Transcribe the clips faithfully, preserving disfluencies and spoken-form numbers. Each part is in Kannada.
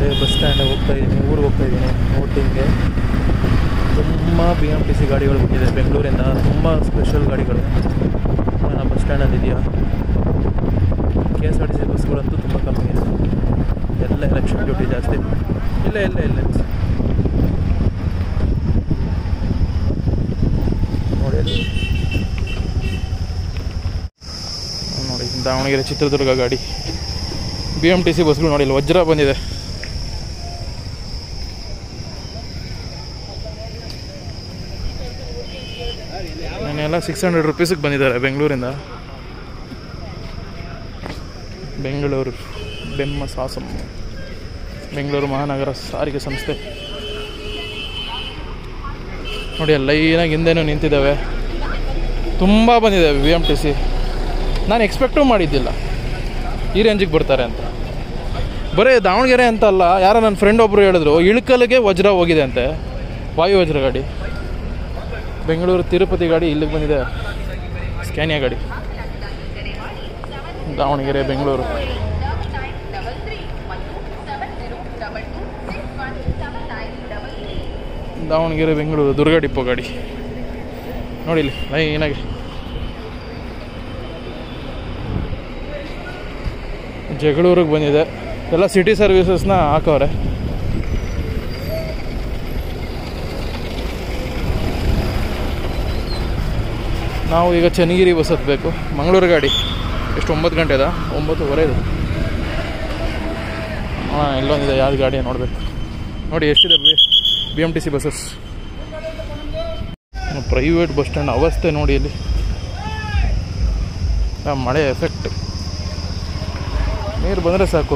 ಸ್ನೇಹಿತರೆ ಬಸ್ ಸ್ಟ್ಯಾಂಡ್ ಹೋಗ್ತಾಯಿದ್ದೀನಿ, ಊರಿಗೆ ಹೋಗ್ತಾಯಿದ್ದೀನಿ ಔಟಿಂಗ್ಗೆ. ತುಂಬ ಬಿ ಎಮ್ ಟಿ ಸಿ ಗಾಡಿಗಳು ಬಂದಿದೆ ಬೆಂಗಳೂರಿಂದ, ತುಂಬ ಸ್ಪೆಷಲ್ ಗಾಡಿಗಳು. ನಾನು ಬಸ್ ಸ್ಟ್ಯಾಂಡಲ್ಲಿ ಇದೆಯಾ, K S R T C ಬಸ್ಗಳಂತೂ ತುಂಬ ಕಮ್ಮಿ ಇದೆ, ಎಲ್ಲ ಎಲೆಕ್ಷನ್ ಡ್ಯೂಟಿ ಜಾಸ್ತಿ. ಇಲ್ಲ ಇಲ್ಲ ಇಲ್ಲ ನೋಡಿ ಅಲ್ಲಿ ನೋಡಿ, ದಾವಣಗೆರೆ ಚಿತ್ರದುರ್ಗ ಗಾಡಿ ಬಿ ಎಮ್ ಟಿ ಸಿ ಬಸ್ಗಳು ನೋಡಿ, ಇಲ್ಲಿ ವಜ್ರ ಬಂದಿದೆ. ನಾನೆಲ್ಲ ಸಿಕ್ಸ್ ಹಂಡ್ರೆಡ್ ರುಪೀಸಿಗೆ ಬಂದಿದ್ದಾರೆ ಬೆಂಗಳೂರಿಂದ. ಬೆಂಗಳೂರು ಬೆಮ್ಮ ಸಾಸಂ ಬೆಂಗಳೂರು ಮಹಾನಗರ ಸಾರಿಗೆ ಸಂಸ್ಥೆ ನೋಡಿ, ಲೈನಾಗಿ ಹಿಂದೆನೂ ನಿಂತಿದ್ದಾವೆ. ತುಂಬ ಬಂದಿದೆ ಬಿ ಎಮ್ ಟಿ ಸಿ. ನಾನು ಎಕ್ಸ್ಪೆಕ್ಟೂ ಮಾಡಿದ್ದಿಲ್ಲ ಈ ರೇಂಜಿಗೆ ಬರ್ತಾರೆ ಅಂತ. ಬರೀ ದಾವಣಗೆರೆ ಅಂತ ಅಲ್ಲ, ಯಾರೋ ನನ್ನ ಫ್ರೆಂಡ್ ಒಬ್ಬರು ಹೇಳಿದ್ರು ಇಳಕಲ್ಗೆ ವಜ್ರ ಹೋಗಿದೆ ಅಂತೆ, ವಾಯು ವಜ್ರ ಗಾಡಿ. ಬೆಂಗಳೂರು ತಿರುಪತಿ ಗಾಡಿ ಇಲ್ಲಿಗೆ ಬಂದಿದೆ, ಸ್ಕ್ಯಾನಿಯಾ ಗಾಡಿ. ದಾವಣಗೆರೆ ಬೆಂಗಳೂರು ದಾವಣಗೆರೆ ಬೆಂಗಳೂರು ದುರ್ಗ ಡಿಪೋ ಗಾಡಿ ನೋಡಿ ಇಲ್ಲಿ ಲೈನಾಗಿ. ಜಗಳೂರಿಗೆ ಬಂದಿದೆ, ಎಲ್ಲ ಸಿಟಿ ಸರ್ವಿಸಸ್ನ ಹಾಕವ್ರೆ. ನಾವು ಈಗ ಚನ್ನಗಿರಿ ಬಸ್ ಹತ್ತಬೇಕು. ಮಂಗಳೂರು ಗಾಡಿ ಎಷ್ಟು ಒಂಬತ್ತು ಗಂಟೆದ ಒಂಬತ್ತುವರೆದು. ಹಾಂ ಇಲ್ಲೊಂದಿದೆ, ಯಾವ್ದು ಗಾಡಿ ನೋಡಬೇಕು ನೋಡಿ ಎಷ್ಟಿದೆ B B M T C buses. Private bus stand ಅವಸ್ಥೆ ನೋಡಿ ಇಲ್ಲಿ, ಮಳೆ ಎಫೆಕ್ಟ್. ನೀರು ಬಂದರೆ ಸಾಕು,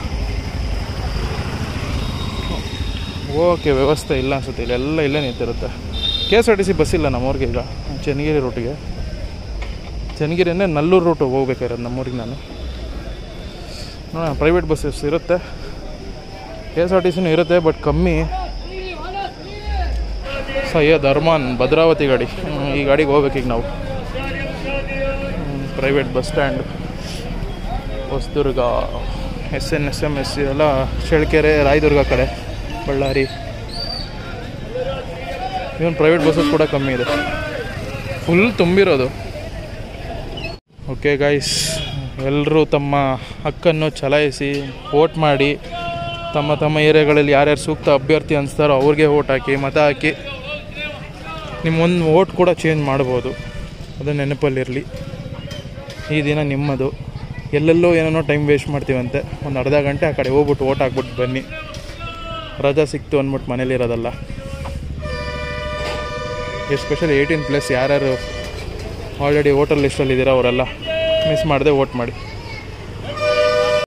ಓಕೆ ವ್ಯವಸ್ಥೆ ಇಲ್ಲ ಅನ್ಸುತ್ತೆ ಇಲ್ಲಿ, ಎಲ್ಲ ಇಲ್ಲೇ ನಿಂತಿರುತ್ತೆ. K S R T C bus ಇಲ್ಲ ನಮ್ಮೂರಿಗೆ ಈಗ, ಚನ್ನಗಿರಿ ರೂಟಿಗೆ. ಚನ್ನಗಿರಿಯೇ ನಲ್ಲೂರು ರೂಟ್ ಹೋಗ್ಬೇಕಾಗಿರೋದು ನಮ್ಮೂರಿಗೆ ನಾನು. ನೋಡೋಣ, ಪ್ರೈವೇಟ್ ಬಸ್ಸಸ್ ಇರುತ್ತೆ, ಕೆ ಎಸ್ ಆರ್ ಟಿ ಸಿನೂ ಇರುತ್ತೆ, ಬಟ್ ಕಮ್ಮಿ. ಸಯ್ಯದ್ ಅರ್ಮಾನ್ ಭದ್ರಾವತಿ ಗಾಡಿ, ಈ ಗಾಡಿಗೆ ಹೋಗ್ಬೇಕೀಗ ನಾವು. Private bus stand Hosadurga, S N S M S ಎಲ್ಲ ಚಳ್ಳಕೆರೆ ರಾಯದುರ್ಗ ಕಡೆ, ಬಳ್ಳಾರಿ. ಇವನ್ ಪ್ರೈವೇಟ್ ಬಸ್ಸಸ್ ಕೂಡ ಕಮ್ಮಿ ಇದೆ, ಫುಲ್ ತುಂಬಿರೋದು. ಓಕೆ ಗೈಸ್, ಎಲ್ಲರೂ ತಮ್ಮ ಹಕ್ಕನ್ನು ಚಲಾಯಿಸಿ ವೋಟ್ ಮಾಡಿ, ತಮ್ಮ ತಮ್ಮ ಏರಿಯಾಗಳಲ್ಲಿ ಯಾರ್ಯಾರು ಸೂಕ್ತ ಅಭ್ಯರ್ಥಿ ಅನಿಸ್ತಾರೋ ಅವ್ರಿಗೆ ವೋಟ್ ಹಾಕಿ, ಮತ ಹಾಕಿ. ನಿಮ್ಮೊಂದು ವೋಟ್ ಕೂಡ ಚೇಂಜ್ ಮಾಡ್ಬೋದು, ಅದು ನೆನಪಲ್ಲಿರಲಿ. ಈ ದಿನ ನಿಮ್ಮದು. ಎಲ್ಲೆಲ್ಲೋ ಏನೇನೋ ಟೈಮ್ ವೇಸ್ಟ್ ಮಾಡ್ತೀವಂತೆ, ಒಂದು ಅರ್ಧ ಗಂಟೆ ಆ ಕಡೆ ಹೋಗ್ಬಿಟ್ಟು ವೋಟ್ ಹಾಕ್ಬಿಟ್ಟು ಬನ್ನಿ. ರಜಾ ಸಿಕ್ತು ಅಂದ್ಬಿಟ್ಟು ಮನೇಲಿ ಇರೋದಲ್ಲ. ಎಸ್ಪೆಷಲಿ ಏಯ್ಟೀನ್ ಪ್ಲಸ್ ಯಾರ್ಯಾರು ಆಲ್ರೆಡಿ ವೋಟರ್ ಲಿಸ್ಟಲ್ಲಿ ಇದ್ದೀರೋ ಅವರೆಲ್ಲ ಮಿಸ್ ಮಾಡದೆ ವೋಟ್ ಮಾಡಿ.